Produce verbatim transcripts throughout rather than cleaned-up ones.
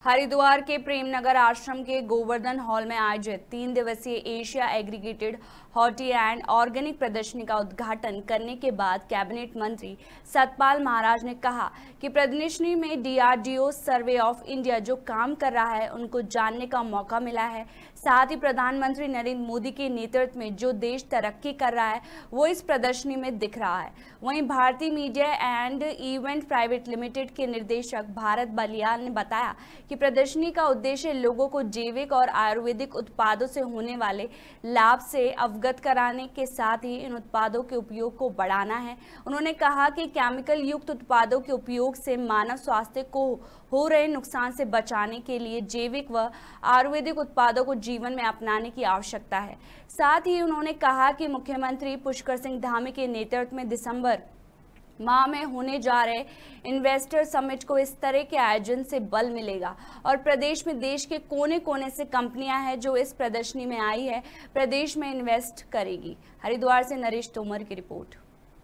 हरिद्वार के प्रेमनगर आश्रम के गोवर्धन हॉल में आयोजित तीन दिवसीय Asia aggregated horti and organic प्रदर्शनी का उद्घाटन करने के बाद कैबिनेट मंत्री सतपाल महाराज ने कहा कि प्रदर्शनी में डीआरडीओ सर्वे ऑफ इंडिया जो काम कर रहा है उनको जानने का मौका मिला है। साथ ही प्रधानमंत्री नरेंद्र मोदी के नेतृत्व में जो देश तरक्की कर रहा है वो इस प्रदर्शनी में दिख रहा है। वहीं भारतीय media and event private limited के निर्देशक भारत बलियाल ने बताया कि प्रदर्शनी का उद्देश्य लोगों को जैविक और आयुर्वेदिक उत्पादों से होने वाले लाभ से अवगत कराने के साथ ही इन उत्पादों के उपयोग को बढ़ाना है। उन्होंने कहा कि केमिकल युक्त उत्पादों के उपयोग से मानव स्वास्थ्य को हो रहे नुकसान से बचाने के लिए जैविक व आयुर्वेदिक उत्पादों को जीवन में अपनाने की आवश्यकता है। साथ ही उन्होंने कहा कि मुख्यमंत्री पुष्कर सिंह धामी के नेतृत्व में दिसंबर माह में होने जा रहे इन्वेस्टर समिट को इस तरह के आयोजन से बल मिलेगा और प्रदेश में देश के कोने कोने से कंपनियां हैं जो इस प्रदर्शनी में आई है प्रदेश में इन्वेस्ट करेगी। हरिद्वार से नरेश तोमर की रिपोर्ट।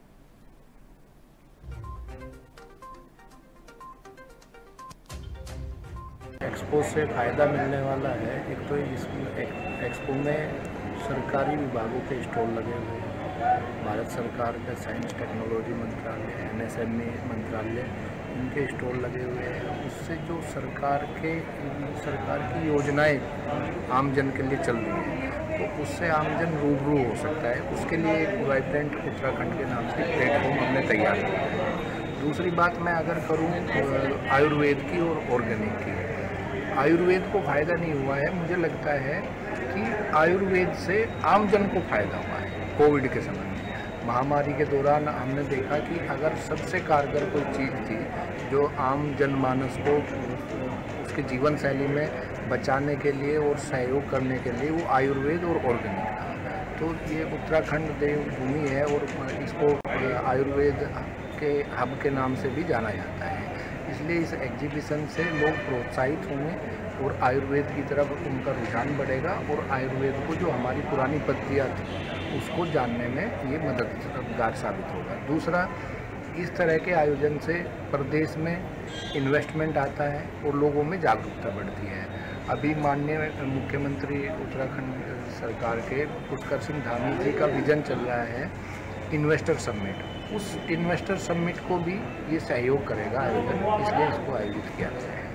एक्सपो से फ़ायदा मिलने वाला है। एक तो इसमें एक्सपो में सरकारी विभागों के स्टॉल लगे हुए हैं। भारत सरकार का साइंस टेक्नोलॉजी मंत्रालय, एमएसएमई मंत्रालय, इनके स्टॉल लगे हुए हैं। उससे जो सरकार के सरकार की योजनाएं आमजन के लिए चल रही हैं तो उससे आमजन रूबरू हो सकता है। उसके लिए एक वाइब्रेंट उत्तराखंड के नाम से प्लेटफॉर्म हमने तैयार किया है। दूसरी बात मैं अगर करूँ आयुर्वेद की और ऑर्गेनिक की, आयुर्वेद को फ़ायदा नहीं हुआ है। मुझे लगता है कि आयुर्वेद से आमजन को फ़ायदा हुआ है। कोविड के समय में महामारी के दौरान हमने देखा कि अगर सबसे कारगर कोई चीज़ थी जो आम जनमानस को उसके जीवन शैली में बचाने के लिए और सहयोग करने के लिए, वो आयुर्वेद और ऑर्गेनिक था। तो ये उत्तराखंड देवभूमि है और इसको आयुर्वेद के हब के नाम से भी जाना जाता है। इसलिए इस एग्जीबिशन से लोग प्रोत्साहित होंगे और आयुर्वेद की तरफ उनका रुझान बढ़ेगा और आयुर्वेद को जो हमारी पुरानी पद्धतियाँ थी उसको जानने में ये मददगार साबित होगा। दूसरा, इस तरह के आयोजन से प्रदेश में इन्वेस्टमेंट आता है और लोगों में जागरूकता बढ़ती है। अभी माननीय मुख्यमंत्री उत्तराखंड सरकार के पुष्कर सिंह धामी जी का विजन चल रहा है इन्वेस्टर समिट। उस इन्वेस्टर समिट को भी ये सहयोग करेगा आयोजन, इसलिए इसको आयोजित किया गया है।